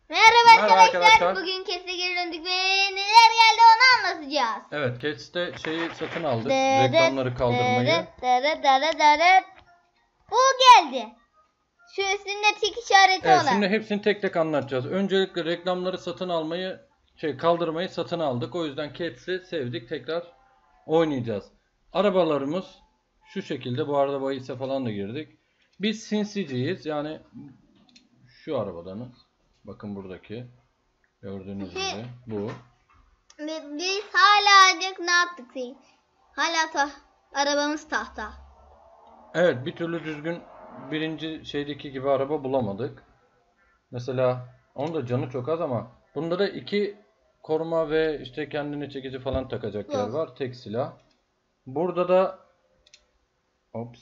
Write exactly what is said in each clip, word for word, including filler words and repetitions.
Merhaba, Merhaba arkadaşlar. arkadaşlar. Bugün Kets'e geri döndük ve neler geldi onu anlatacağız. Evet, Kets'te şeyi satın aldık. Dıdıt, Reklamları kaldırmayı. dıdıt, dıdıt, dıdıt, dıdıt. Bu geldi. Şu üstünde tik işareti Evet, olan. şimdi hepsini tek tek anlatacağız. Öncelikle reklamları satın almayı, şey kaldırmayı satın aldık. O yüzden Kets'i sevdik. Tekrar oynayacağız. Arabalarımız şu şekilde. Bu arada bahise falan da girdik. Biz sinsiciyiz. Yani şu arabadanız. Bakın buradaki. Gördüğünüz gibi bu. Biz hala ne yaptık? Hala ta arabamız tahta. Evet, bir türlü düzgün birinci şeydeki gibi araba bulamadık. Mesela onun da canı çok az ama bunda da iki koruma ve işte kendine çekici falan takacak yer Yok. var. Tek silah. Burada da ops.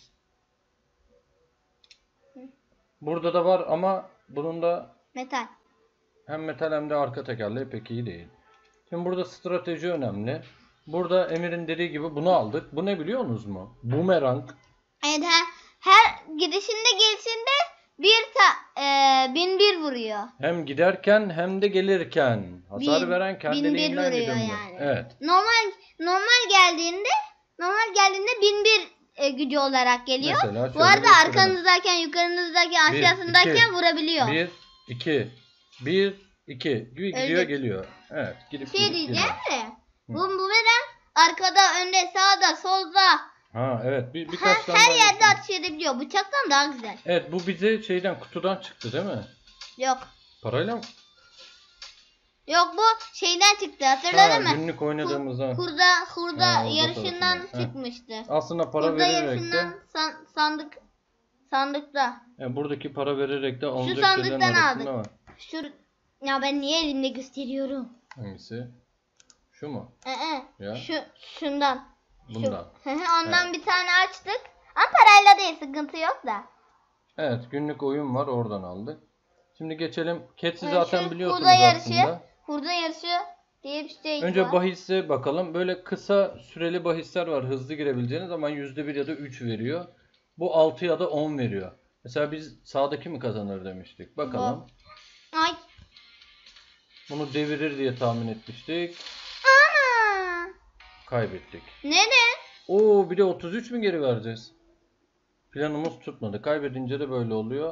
Burada da var ama bunun da Metal. hem metal hem de arka tekerleği pek iyi değil. Şimdi burada strateji önemli. Burada Emir'in dediği gibi bunu aldık. Bu ne biliyor musunuz mu? Bumerang. Evet, her, her gidişinde gelişinde bir ta, e, bin bir vuruyor. Hem giderken hem de gelirken. Hasar Bin- veren bin bir kendiliğinden vuruyor gidiyor. yani. Evet. Normal normal geldiğinde normal geldiğinde bin bir e, gücü olarak geliyor. Mesela Bu şöyle arada gösterelim. arkanızdayken, yukarınızdayken, Bir, aşağısındayken iki, vurabiliyor. Bir, iki, bir, iki gibi gidiyor Öldük. geliyor. Evet, gidip Şey gidip diyeceğim geliyor. de bu bumerang arkada, önde, sağda, solda Ha evet, bir her, birkaç tane her daha yerde göstereyim. atış edebiliyor. Bıçaktan daha güzel. Evet, bu bize şeyden kutudan çıktı değil mi? Yok. Parayla mı? Yok, bu şeyden çıktı, hatırladın Ha, mı? günlük oynadığımızdan. Hurda hurda Ha, orada yarışından tarafından. Ha. çıkmıştı. Aslında para Hurda vererek de yarışından san- sandık sandıkta. yani buradaki para vererek de alınacak sandıktan şeylerin arasında aldık. var. Şu ya ben niye elimde gösteriyorum? Hangisi? Şu mu? Ee, Ya. şu şundan. Şu. Bundan. Ondan Evet. bir tane açtık. Ama parayla değil, sıkıntı yok da. Evet, günlük oyun var, oradan aldık. Şimdi geçelim. Kets'i Ee, zaten şu biliyorsunuz hurda yarışı, aslında. Hurda yarışı diye bir şey Önce var. bahisse bakalım. Böyle kısa süreli bahisler var. Hızlı girebileceğiniz ama yüzde bir ya da üç veriyor. Bu altı ya da on veriyor. Mesela biz sağdaki mi kazanır demiştik. Bakalım. Ay. Bunu devirir diye tahmin etmiştik. Ana. Kaybettik. Neden? Oo, bir de otuz üç mü geri vereceğiz? Planımız tutmadı. Kaybedince de böyle oluyor.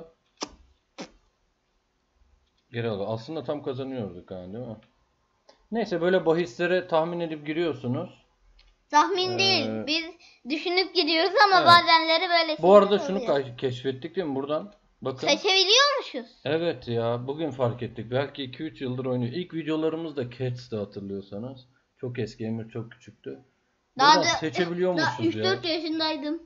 Geri alıyor. Aslında tam kazanıyorduk yani, değil mi? Neyse, böyle bahislere tahmin edip giriyorsunuz. Tahmin Ee, değil. Biz düşünüp gidiyoruz ama evet. bazenleri böyle Bu arada şeyler şunu oluyor. ka- keşfettik değil mi buradan? Bakın. Seçebiliyormuşuz. Evet ya, bugün fark ettik. Belki iki üç yıldır oynuyor. İlk videolarımızda Kets'te hatırlıyorsanız. Çok eski, Emir çok küçüktü. Daha Buradan da- seçebiliyormuşuz Daha üç ya. dört yaşındaydım.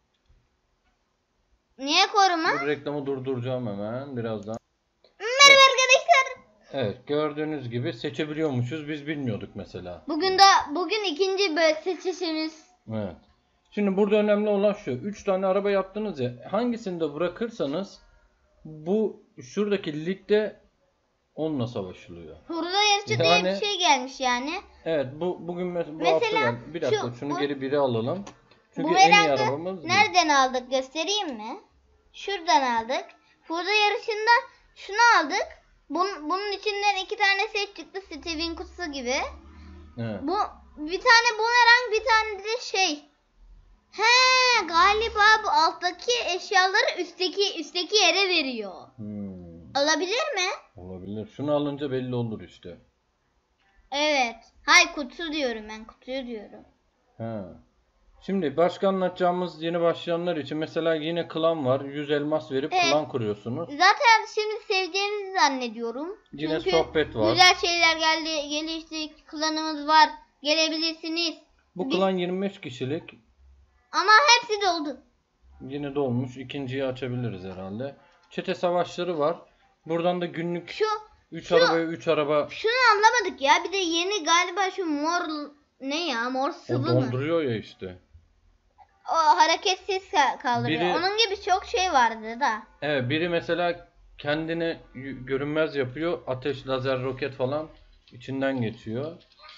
Niye koruma? Bu reklamı durduracağım hemen birazdan. Merhaba arkadaşlar. Evet, gördüğünüz gibi seçebiliyormuşuz. Biz bilmiyorduk mesela. Bugün de bugün ikinci böyle seçişimiz. Evet. Şimdi burada önemli olan şu. üç tane araba yaptınız ya. Hangisini de bırakırsanız bu şuradaki ligde onunla savaşılıyor. Hurda yarışı diye Yani- bir şey gelmiş yani. Evet, bu bugün mes- bu Mesela hafta geldi. Bir dakika şu- şunu bu- geri biri alalım. Çünkü Bu en iyi herhalde arabamız bu. nereden aldık göstereyim mi? Şuradan aldık. Hurda yarışında şunu aldık. Bunun, bunun içinden iki tane set çıktı, Steven kutusu gibi. Evet. Bu bir tane bumerang, bir tane de şey. He, galiba bu alttaki eşyaları üstteki üstteki yere veriyor. Hmm, Alabilir mi? olabilir. Şunu alınca belli olur işte. Evet. Hay, kutu diyorum ben, kutuyu diyorum. Ha. Şimdi başka anlatacağımız yeni başlayanlar için mesela yine klan var. yüz elmas verip Evet. klan kuruyorsunuz. Zaten şimdi seveceğinizi zannediyorum. Yine Çünkü sohbet var. güzel şeyler geldi, gelişti, klanımız var. Gelebilirsiniz. Bu Biz- klan yirmi beş kişilik. Ama hepsi doldu. Yine dolmuş. İkinciyi açabiliriz herhalde. Çete savaşları var. Buradan da günlük Şu üç şu- arabaya üç araba şunu anlamadık ya. Bir de yeni galiba şu mor ne ya? Mor o sıvı mı? donduruyor ya işte. O hareketsiz ka- kaldırıyor. Biri- Onun gibi çok şey vardı da. Evet, biri mesela kendini y- görünmez yapıyor. Ateş, lazer, roket falan içinden geçiyor.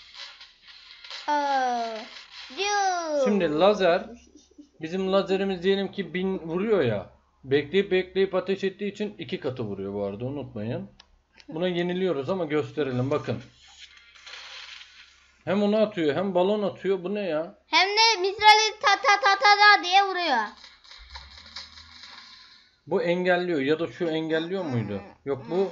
Aa, diyor. Şimdi lazer, bizim lazerimiz diyelim ki bin vuruyor ya. Bekleyip bekleyip ateş ettiği için iki katı vuruyor bu arada, unutmayın. Buna yeniliyoruz ama gösterelim bakın. Hem onu atıyor hem balon atıyor. Bu ne ya? Hem de misrali ta ta ta ta da diye vuruyor. Bu engelliyor ya da şu engelliyor muydu? Yok, bu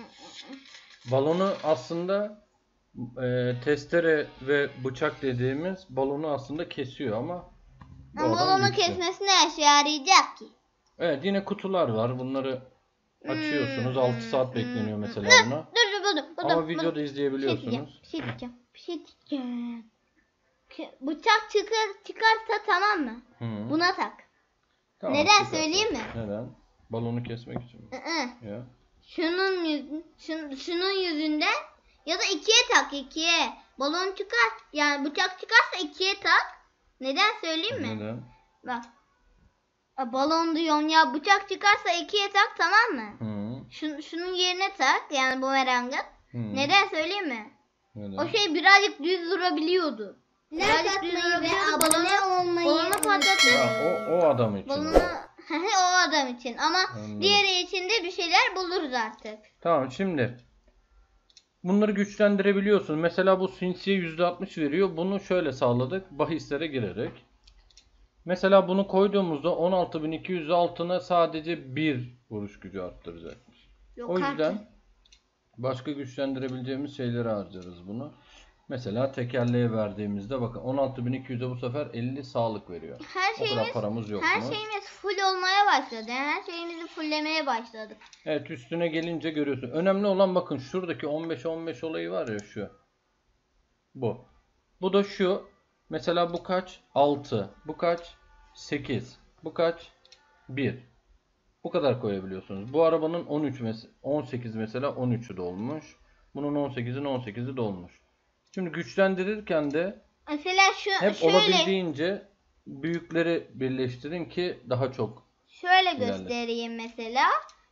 balonu aslında e, testere ve bıçak dediğimiz balonu aslında kesiyor ama bu Ama adam balonu güçlü. kesmesine işe yarayacak ki. Evet, yine kutular var. Bunları açıyorsunuz. Hmm, altı saat hmm, bekleniyor hmm. mesela Dur, buna. Dur dur buldum. buldum Ama buldum. videoda Bir şey izleyebiliyorsunuz. diyeceğim. Bir şey diyeceğim. Bir şey diyeceğim. Ki- Bıçak çıkar, çıkarsa tamam mı? Hı. Buna tak. Tamam, Neden süper. söyleyeyim mi? Neden? Balonu kesmek için mi? Iı. Ya. Şunun yüz, şun, şunun yüzünden ya da ikiye tak ikiye. Balon çıkar. Yani bıçak çıkarsa ikiye tak. Neden söyleyeyim mi? Neden? Bak. A, balon diyorum ya, bıçak çıkarsa ikiye tak, tamam mı? Hı. Şun, şunun yerine tak, yani bumerangın. Hı. Neden söyleyeyim mi? Neden? O şey birazcık düz durabiliyordu. Like Birazcık düz atmayı ve durabiliyordu. abone Balonu, olmayı balonu patlatır. Ha, o, o adam için. Balonu o. o adam için, ama Anladım. diğeri için de bir şeyler buluruz artık. Tamam, şimdi bunları güçlendirebiliyorsun. Mesela bu sinsiye yüzde altmış veriyor. Bunu şöyle sağladık. Bahislere girerek. Mesela bunu koyduğumuzda on altı bin iki yüz altına sadece bir vuruş gücü arttıracakmış. Yok O yüzden artık. başka güçlendirebileceğimiz şeyleri harcarız bunu. Mesela tekerleğe verdiğimizde bakın on altı bin iki yüze bu sefer elli sağlık veriyor. Her O kadar şeyimiz, paramız yok her mu? şeyimiz full olmaya başladı. Yani her şeyimizi fulllemeye başladık. Evet, üstüne gelince görüyorsun. Önemli olan bakın şuradaki on beş on beş olayı var ya, şu. Bu. Bu da şu. Mesela bu kaç? altı. Bu kaç? sekiz. Bu kaç? bir. Bu kadar koyabiliyorsunuz. Bu arabanın on üç mes on sekiz mesela on üçü dolmuş. Bunun on sekizin on sekizi dolmuş. Şimdi güçlendirirken de Mesela şu hep şöyle olabildiğince büyükleri birleştirin ki daha çok. şöyle İlerle. göstereyim mesela.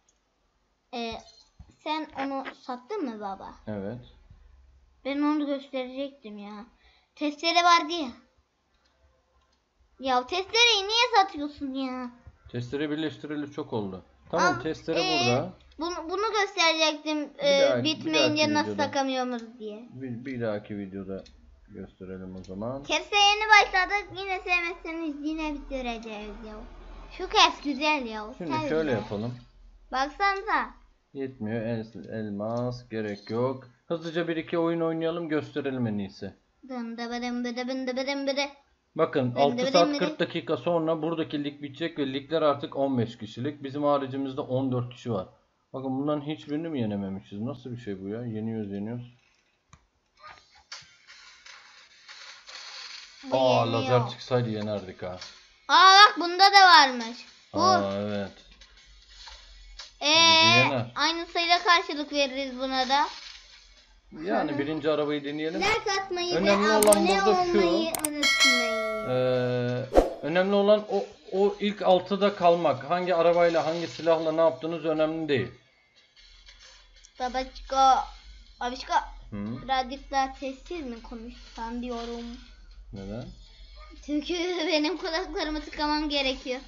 Ee, sen onu sattın mı baba? Evet. Ben onu gösterecektim ya. Testere vardı ya. Ya testereyi niye satıyorsun ya? Testere birleştirili çok oldu. Tamam, Al, testere ee, burada. Bunu, bunu gösterecektim. Bir ee, dahaki- bir bitmeyince dahaki nasıl videoda. takamıyoruz diye. Bir, bir dahaki videoda gösterelim o zaman. Kese yeni başladık. Yine sevmezseniz yine bitireceğiz ya. Şu kes güzel ya. Şimdi Sen şöyle güzel. yapalım. Baksanıza. Yetmiyor. El, elmas gerek yok. Hızlıca bir iki oyun oynayalım, gösterelim en iyisi. Dım dı bıdım bıdı bın dı bıdım bıdı. Bakın Ben de altı bileyim saat mi? kırk dakika sonra buradaki lig bitecek ve ligler artık on beş kişilik. Bizim haricimizde on dört kişi var. Bakın bunların hiçbirini mi yenememişiz? Nasıl bir şey bu ya? Yeniyoruz yeniyoruz. Bu Aa, yeniyor. lazer çıksaydı yenerdik ha. Aa bak bunda da varmış. Bu. Aa, evet. Ee, yener. aynı sayıda karşılık veririz buna da. Yani birinci arabayı deneyelim. Like atmayı Önemli ve olan abone burada şu. olmayı unutmayın. Ee, önemli olan o, o ilk altıda kalmak. Hangi arabayla, hangi silahla ne yaptığınız önemli değil. Babaçko. Babişko. Hı? Birazcık daha sessiz mi konuşsam diyorum. Neden? Çünkü benim kulaklarımı tıkamam gerekiyor.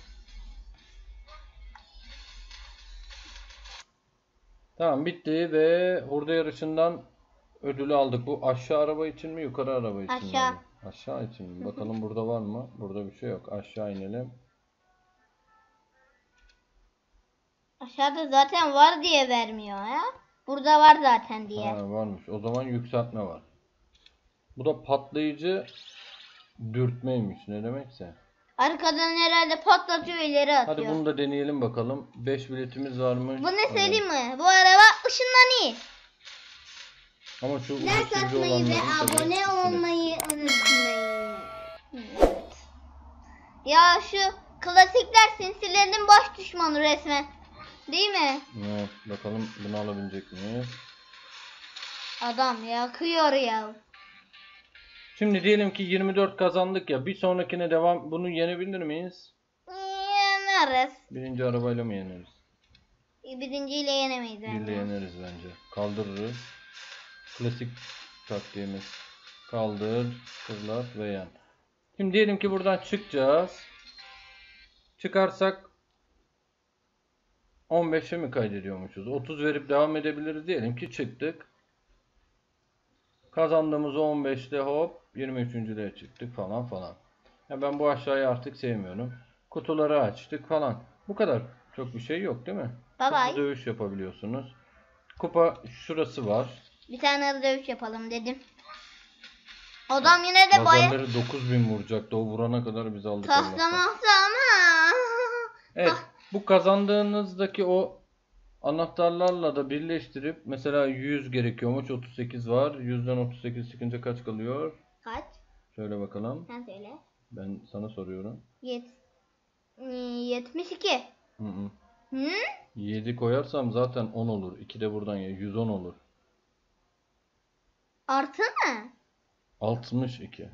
Tamam, bitti ve hurda yarışından ödülü aldık. Bu aşağı araba için mi, yukarı araba için mi? Aşağı. Aşağı için mi? Bakalım burada var mı? Burada bir şey yok. Aşağı inelim. Aşağıda zaten var diye vermiyor ya. Burada var zaten diye. Ha, varmış. O zaman yükseltme var. Bu da patlayıcı dürtmeymiş. Ne demekse. Arkadan herhalde patlatıyor, ileri atıyor. Hadi bunu da deneyelim bakalım. beş biletimiz varmış. Bu ne Hadi. söyleyeyim mi? Bu araba ışınlanıyor. Ama şu ucu Like sivri atmayı ve olanların tabii abone üstüne. olmayı unutmayın. Evet. Ya şu klasikler sinsilerin baş düşmanı resmen. Değil mi? Evet, bakalım bunu alabilecek miyiz? Adam yakıyor ya. Şimdi diyelim ki yirmi dört kazandık ya. Bir sonrakine devam. Bunu yenebilir miyiz? Yeneriz. Birinci arabayla mı yeneriz? Birinciyle yenemeyiz Birle bence. yeneriz bence. Kaldırırız. Klasik taktiğimiz. Kaldır, fırlat ve yen. Şimdi diyelim ki buradan çıkacağız. Çıkarsak on beşe mi kaydediyormuşuz? otuz verip devam edebiliriz diyelim ki çıktık. Kazandığımızı on beşte hop yirmi üçüncüye çıktık falan falan. Ya ben bu aşağıyı artık sevmiyorum. Kutuları açtık falan. Bu kadar. Çok bir şey yok değil mi? Bye bye. Hızlı dövüş yapabiliyorsunuz. Kupa şurası var. Bir tane hızlı dövüş yapalım dedim. Adam yine de baya Lazerleri dokuz bin vuracaktı. O vurana kadar biz aldık Allah'tan. taslaması ama. Evet. Bu kazandığınızdaki o anahtarlarla da birleştirip mesela yüz gerekiyormuş. otuz sekiz var. yüzden otuz sekiz çıkınca kaç kalıyor? Kaç? Şöyle bakalım. Sen söyle. Ben sana soruyorum. Yet yetmiş iki. Hı hı. Hı? yedi koyarsam zaten on olur. iki de buradan ya yüz on olur. Artı mı? altmış iki.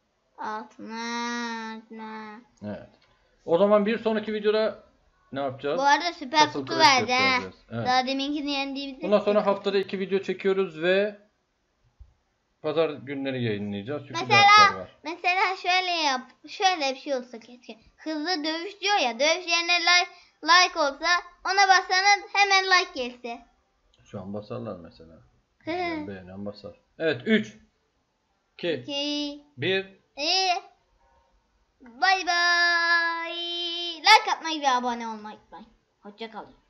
Altmış. Ne? Evet. O zaman bir sonraki videoda ne yapacağız? Bu arada süper Castle kutu Crash verdi ha. göstereceğiz. Evet. Daha deminkini yendiğimizde. Bundan sonra haftada iki video çekiyoruz ve pazar günleri yayınlayacağız. Çünkü dersler Mesela var. mesela şöyle yap. Şöyle bir şey olsa keşke. Hızlı dövüş diyor ya. Dövüş yerine like, like olsa ona bassanız hemen like gelse. Şu an basarlar mesela. Yani beğenen basar. Evet üç iki İki. bir İyi. Bay bay. Like atmayı ve abone olmayı unutmayın. Hoşça kalın.